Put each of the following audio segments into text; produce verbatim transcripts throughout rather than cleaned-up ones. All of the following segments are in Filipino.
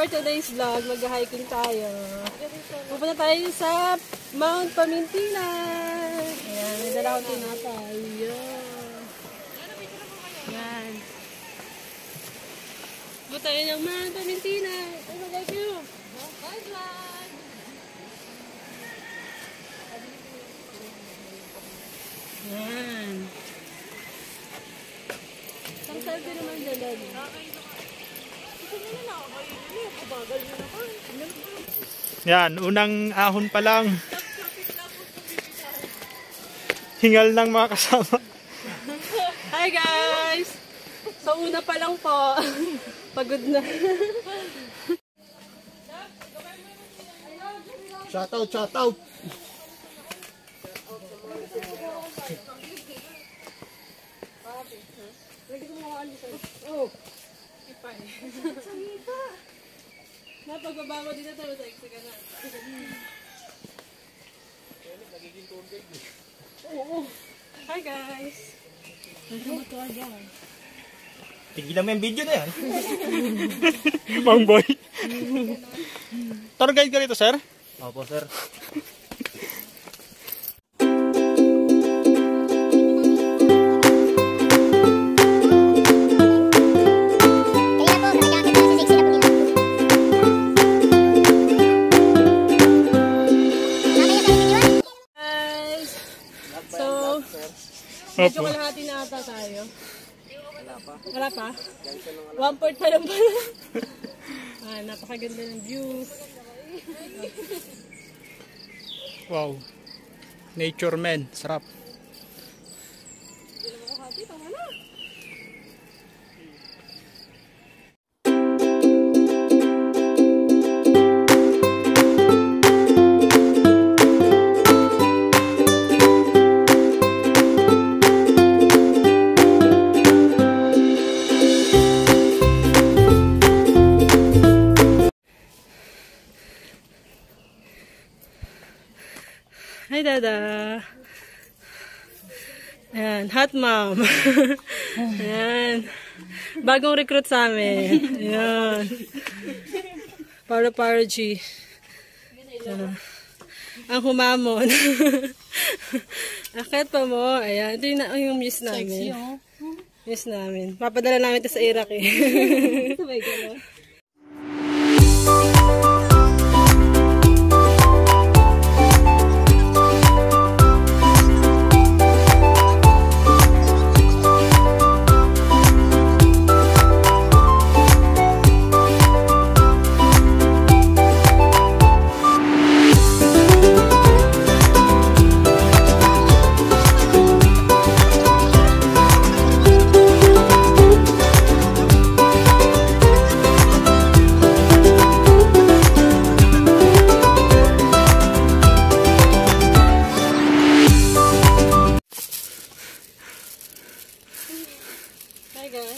for today's vlog, mag-hiking tayo. Pupunta tayo sa Mount Pamintina. Ayan, may dala akong tinapay. Ayan. Pupunta tayo ng Mount Pamintina. Ano ba kayo? Bye vlog! Ayan. Ang salve naman dala. Yan, unang ahon pa lang. Hingal ng mga kasama. Hi guys! So una pa lang po. Pagod na. Shout out, shout out. Oh. Ipay. Napagbabawa dito tayo sa extra ka na. Oo. Hi guys. Tigilan mo yung video na yan. Mang boy. Tour guide ka rito, sir? Opo, sir. Medyo kalahati na ata tayo. Wala pa. Wala pa? One port pa lang pala. Ah, napakaganda ng view. Wow. Nature man. Sarap. Hindi naman ko happy. Tama na. Hi, Dada. Ayan, hot mom. Ayan. Bagong recruit sa amin. Ayan. Para para G. Ayan. Ang humamon. Akit pa mo. Ayan. Ito yung, yung muse namin. Muse namin. Papadala namin ito sa Iraq eh. Sabay gano'n. Hi guys.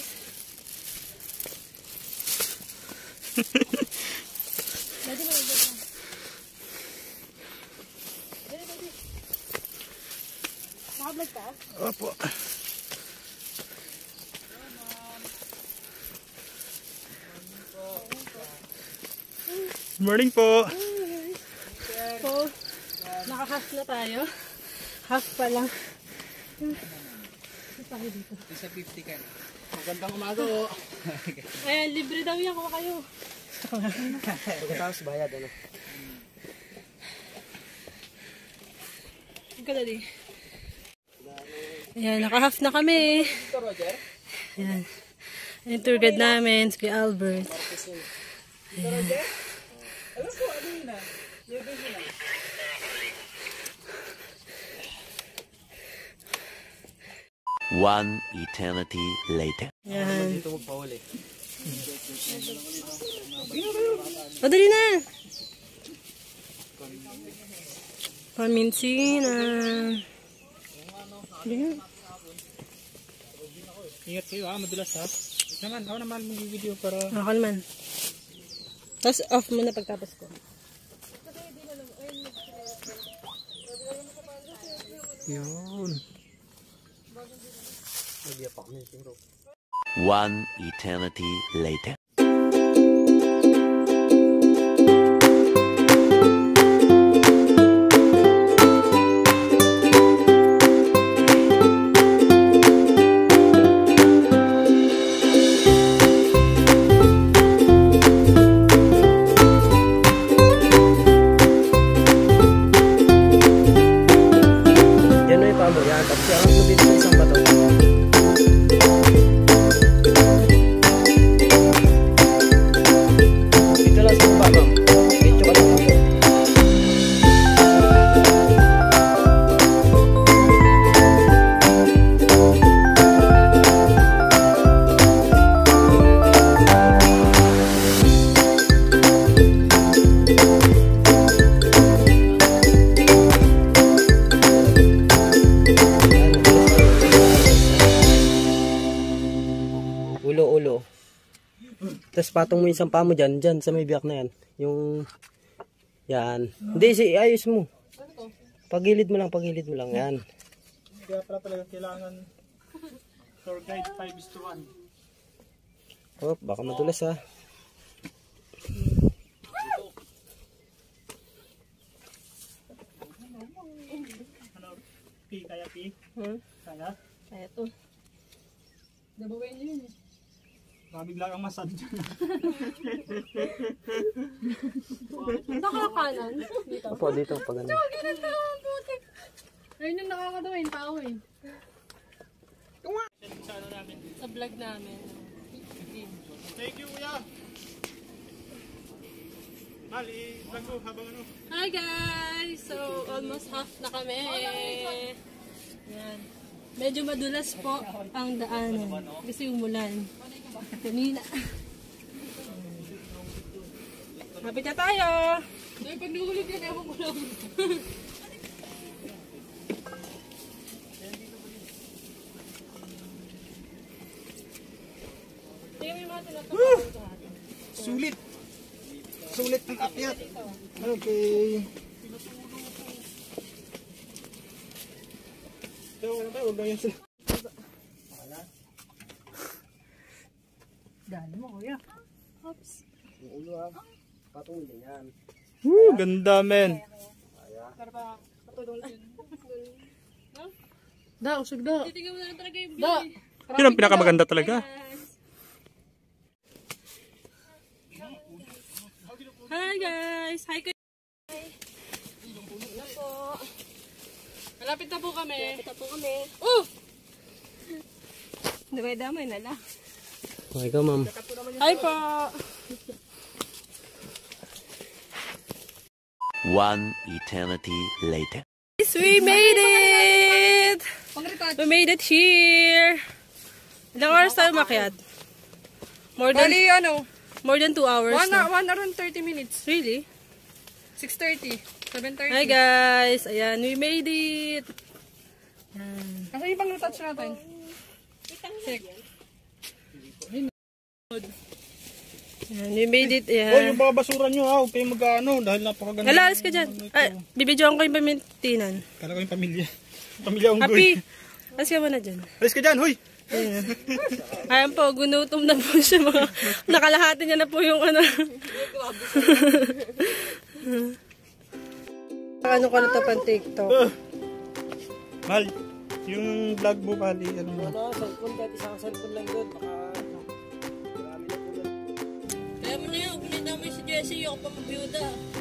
Dadi mo dito. Dadi dadi. Nakablog ka? Opo. Morning po. So, naka-half na tayo. Half pa lang. Tayo dito. Isa fifty ka. Magandang umaga o. Ayan, libre daw yan kung kayo. Pagkatapos bayad, ano? Huwag ka dali. Ayan, naka-half na kami. Ayan. Yung tour guide namin, si Albert. Ayan. One eternity later. Yan. Dito magpahuli. O, dali na! Pamintina. Ingat kayo ha, madulas ha. Naman, ako naman mag-video para... Ako naman. Tapos off muna pagtapos ko. Yun. One eternity later. patong mo yung sampa mo dyan, dyan sa may biyak na yan. Yung, yan. Hindi, si, ayos mo. Pagilid mo lang, pagilid mo lang, yan. Kaya pala talaga kailangan tour guide five is to one. Oh, baka madulas ha. Ano? Pi, kaya pi? Hmm? Kaya? Kaya to. Dabawin niyo yun eh. Baka bigla kang masad dyan. Ito ka kanan. Dito. Opo, dito, pag ano. Ganito, putik. Ayun yung nakakadawin, tao eh. Sa ano namin. Sa vlog namin. Thank you, kuya. Mal, i-vlog mo habang ano. Hi guys! So, almost half na kami. Yan. Medyo madulas po ang daanan. Kasi umulan. Kanina. Kapit na tayo! Ay, pag nahulog yan, ewan ko lang. Tingnan mo yung mga tinatapos sa atin. Sulit. Sulit ang akyat. Okay. So, ano tayo? Huwag lang yan sila. Dali mo, kuya. Oops. Yung ulo ha. Patong din yan. Woo, ganda men. Da, usog da. Titingnan mo na lang talaga yung view. Da. Yun ang pinakamaganda talaga. Hi guys! Hi kayo! Hello po! Malapit na po kami. Malapit na po kami. Oh! Damay-damay na lang. Okay ka, ma'am. Hi po! One eternity later. Yes, we made it! We made it here! Ilang oras tayo makiat? More than, Bali, ano, more than two hours one, na. one hour and thirty minutes. Really? six thirty, seven thirty. Hi guys! Ayan, we made it! Ayan. Kasi yung pang touch natin. Check. Ayan, we made it. Oh, Ayan. yung mga basura nyo ha. Huwag kayong mag-ano dahil napakaganda. Hala, alis ka dyan. Ay, bibidyoan ko yung pamintinan. Kala ko yung pamilya. Pamilya unggoy. Happy! Alis ka muna dyan. Alis ka dyan, huy! Ayan. Ayan po, gunutom na po siya. Mga, nakalahati niya na po yung ano. Ano ka na ito pang TikTok? Uh, Mal, yung vlog mo pali, ano mo? Ano, cellphone kahit isang cellphone lang doon. Baka, marami na po doon. Kaya mo na yun, kung nandamay si Jessie, yung pa mag-byuda.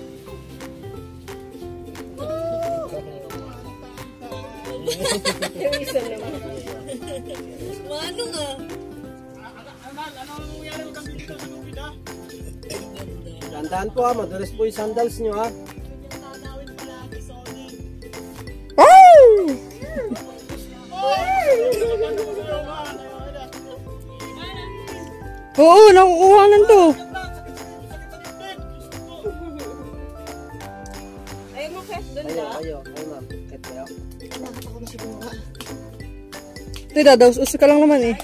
Yung isa naman. Mano nga? Mal, ano ang nangyari mo kami dito sa lupid ha? Tandaan po ha, madulas po yung sandals nyo ha. Oo, nakukuhanan to. Ayaw mo kahit doon Ayo, ayo, ayo ma'am. Kahit kayo. Ito, dadaws. Uso ka lang naman eh.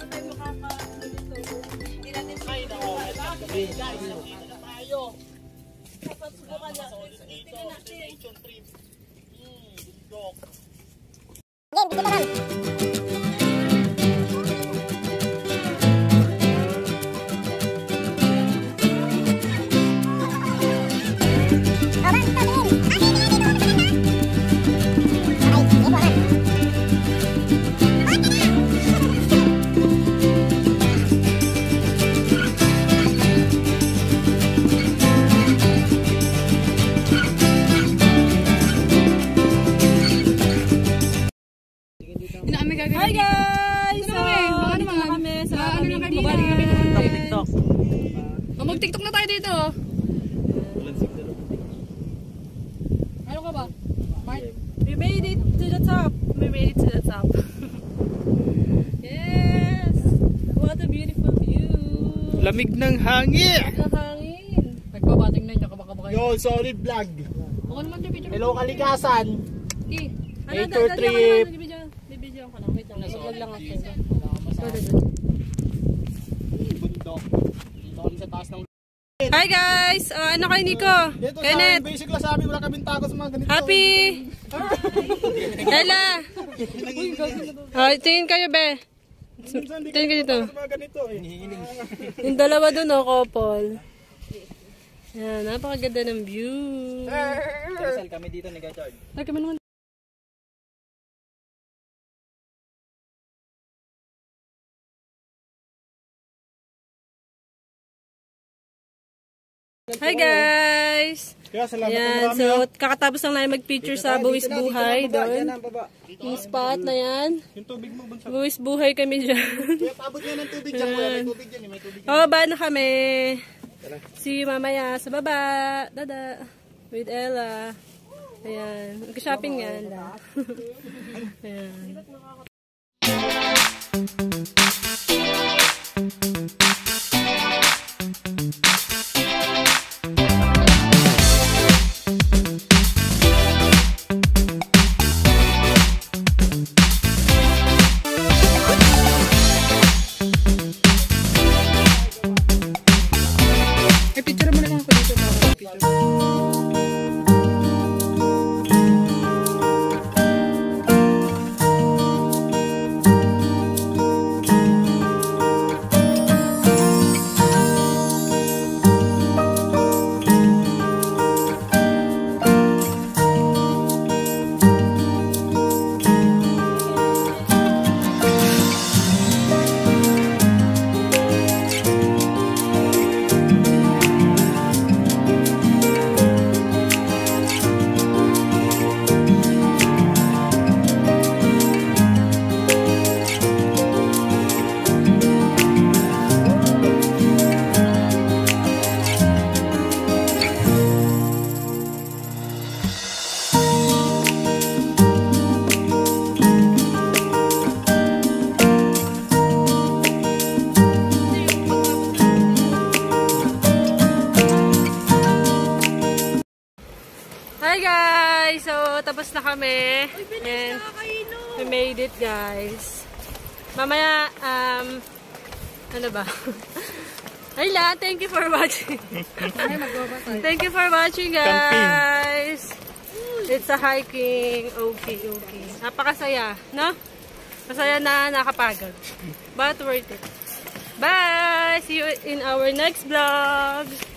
Hi guys! So, ano mga kami sa Pamindina. Oh, mag-tiktok na tayo dito. Ano ka ba? We made it to the top. We made it to the top. Yes! What a beautiful view. Lamig ng hangin! Nakahangin. Nagpapating na yun. Kabaka-baka yun. Yo, sorry vlog! Ako naman yung picture. Hello kalikasan! Eh, Ano, Nature dadyan trip. ko naman, bibidyoan. Bibidyoan ko lang. Wait lang. Vlog lang ako. Bundok. Dito kami sa taas ng Hi guys! Uh, ano kay Nico? Dito sa Kenneth! basic lang sabi, wala kaming tago sa mga ganito. Happy! Ella! Oh, tingin kayo, be. Minsan hindi Tingin kayo dito. sa mga ganito eh. Yung dalawa dun, oh, couple. Yan, napakaganda ng view. Cancel kami dito ni Gachard. Ay, kami naman. Hi guys! Kaya salamat ng Ayan, marami. so ah. kakatapos lang namin mag-picture sa Buwis Buhay doon. Yung spot na yan. Yung tubig mo, bunsa. Buwis Buhay kami dyan. Kuya, paabot nga ng tubig dyan, kuya. May tubig dyan, eh, may tubig. Pababa na kami. See you mamaya sa baba. Dada. With Ella. Ayan. Mag-shopping nga lang. Ayan. Ay, picture mo na lang ako dito. Picture. Hi guys! So, tapos na kami. And we made it guys. Mamaya, um, ano ba? Ayla, thank you for watching. Thank you for watching guys. It's a hiking. Okay, okay. Napakasaya, no? Masaya na nakapagod. But worth it. Bye! See you in our next vlog.